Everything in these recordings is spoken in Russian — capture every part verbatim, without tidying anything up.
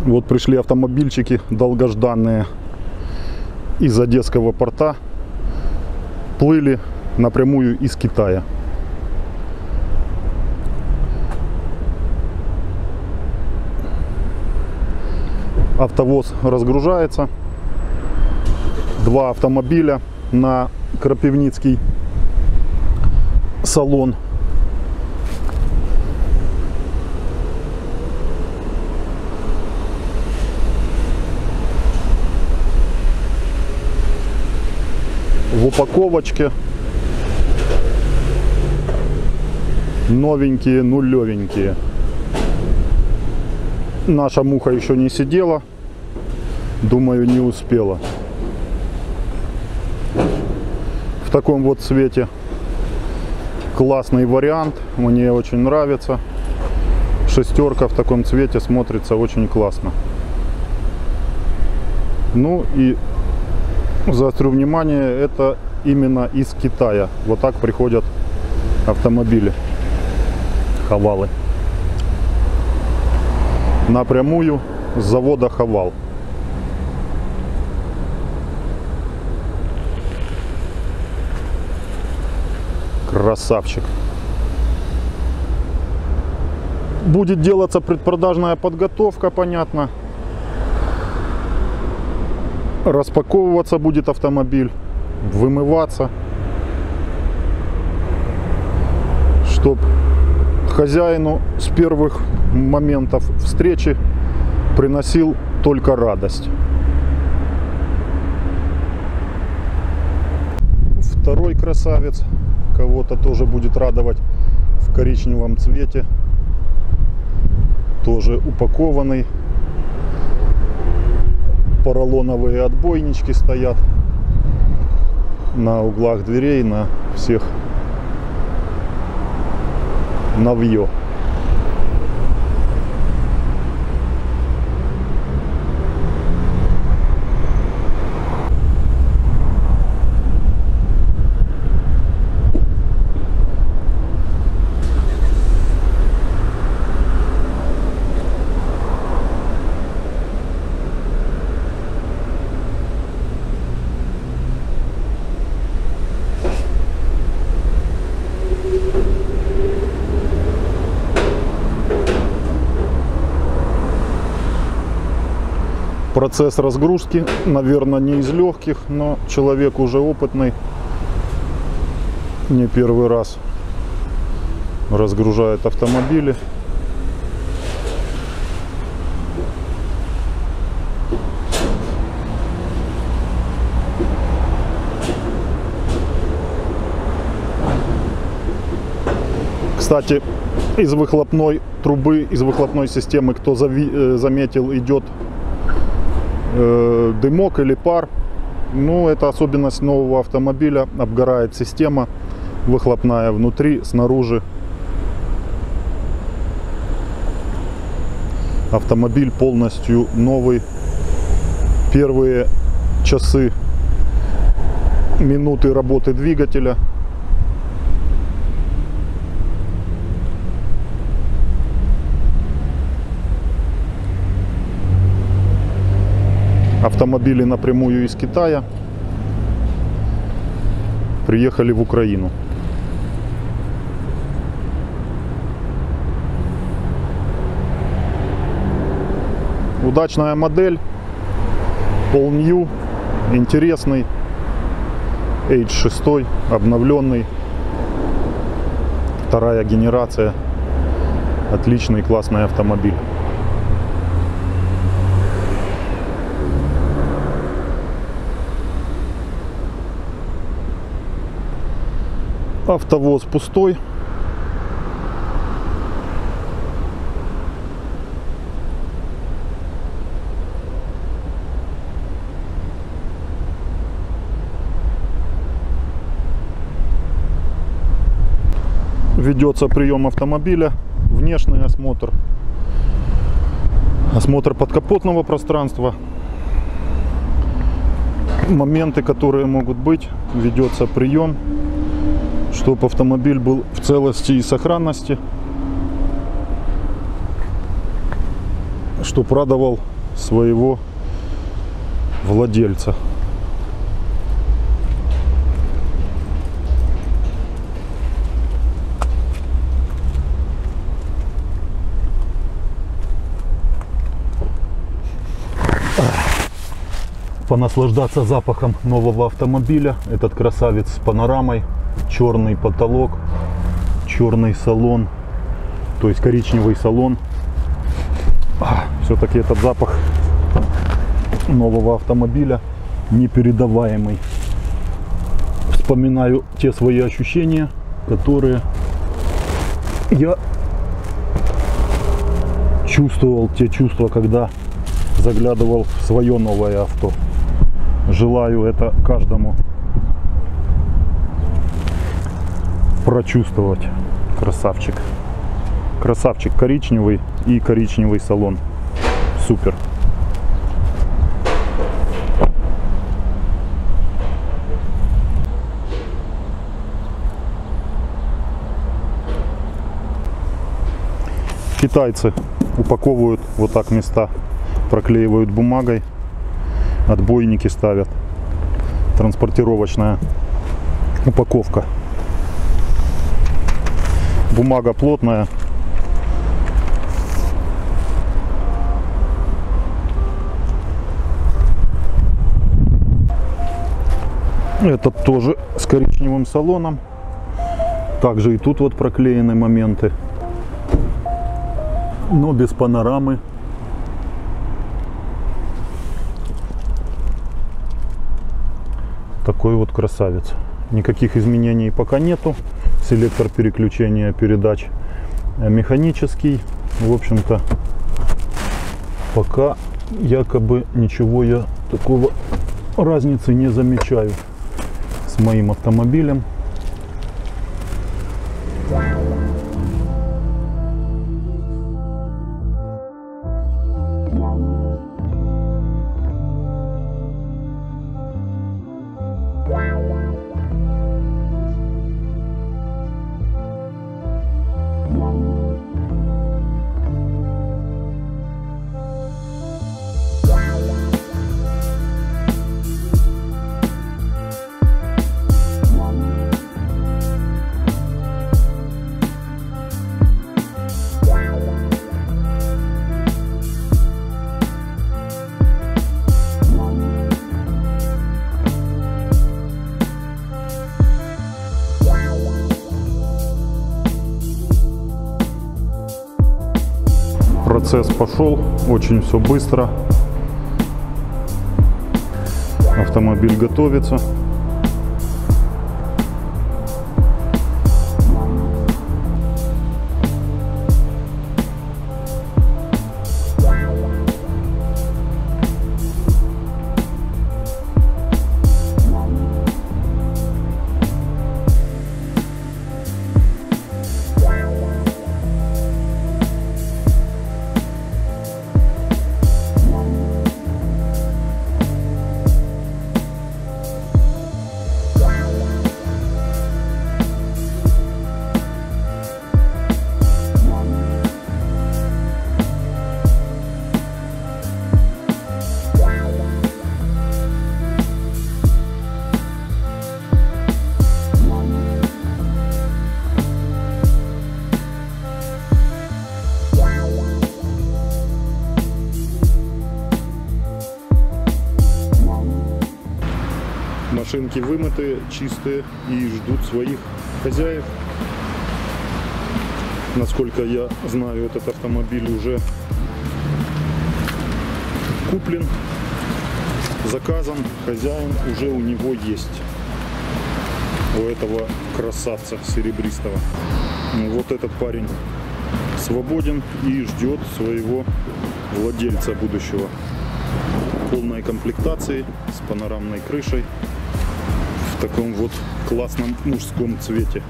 Вот пришли автомобильчики долгожданные из Одесского порта. Плыли напрямую из Китая. Автовоз разгружается. Два автомобиля на Крапивницкий салон. В упаковочке новенькие, нулевенькие. Наша муха еще не сидела, думаю, не успела. В таком вот цвете. Классный вариант, мне очень нравится. Шестерка в таком цвете смотрится очень классно. Ну и заострю внимание, это именно из Китая. Вот так приходят автомобили, Хавалы. Напрямую с завода Хавал. Красавчик. Будет делаться предпродажная подготовка, понятно. Распаковываться будет автомобиль, вымываться, чтоб хозяину с первых моментов встречи приносил только радость. Второй красавец кого-то тоже будет радовать в коричневом цвете, тоже упакованный. Поролоновые отбойнички стоят на углах дверей, на всех навье. Процесс разгрузки, наверное, не из легких, но человек уже опытный, не первый раз разгружает автомобили. Кстати, из выхлопной трубы, из выхлопной системы, кто заметил, идет дымок или пар. Ну, это особенность нового автомобиля. Обгорает система выхлопная внутри, снаружи. Автомобиль полностью новый. Первые часы, минуты работы двигателя. Автомобили напрямую из Китая приехали в Украину. Удачная модель, All New, интересный, эйч шесть, обновленный, вторая генерация, отличный, классный автомобиль. Автовоз пустой. Ведется прием автомобиля, внешний осмотр, осмотр подкапотного пространства, моменты, которые могут быть, ведется прием, чтобы автомобиль был в целости и сохранности, чтобы радовал своего владельца. Понаслаждаться запахом нового автомобиля. Этот красавец с панорамой, черный потолок, черный салон, то есть коричневый салон. Все-таки этот запах нового автомобиля непередаваемый. Вспоминаю те свои ощущения, которые я чувствовал, те чувства, когда заглядывал в свое новое авто. Желаю это каждому прочувствовать. Красавчик. Красавчик, коричневый и коричневый салон. Супер. Китайцы упаковывают вот так места, проклеивают бумагой, отбойники ставят. Транспортировочная упаковка. Бумага плотная. Этот тоже с коричневым салоном. Также и тут вот проклеены моменты, но без панорамы. Такой вот красавец. Никаких изменений пока нету. Селектор переключения передач механический. В общем-то, пока якобы ничего я такого разницы не замечаю с моим автомобилем. Процесс пошел, очень все быстро. Автомобиль готовится. Машинки вымыты, чистые и ждут своих хозяев. Насколько я знаю, этот автомобиль уже куплен, заказан, хозяин уже у него есть. У этого красавца серебристого. Вот этот парень свободен и ждет своего владельца будущего. Полной комплектации, с панорамной крышей, в таком вот классном мужском цвете.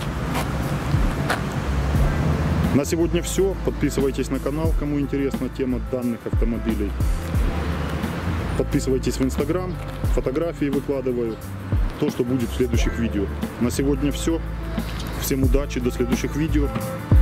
На сегодня все. Подписывайтесь на канал, кому интересна тема данных автомобилей. Подписывайтесь в Инстаграм, фотографии выкладываю, то, что будет в следующих видео. На сегодня все. Всем удачи, до следующих видео.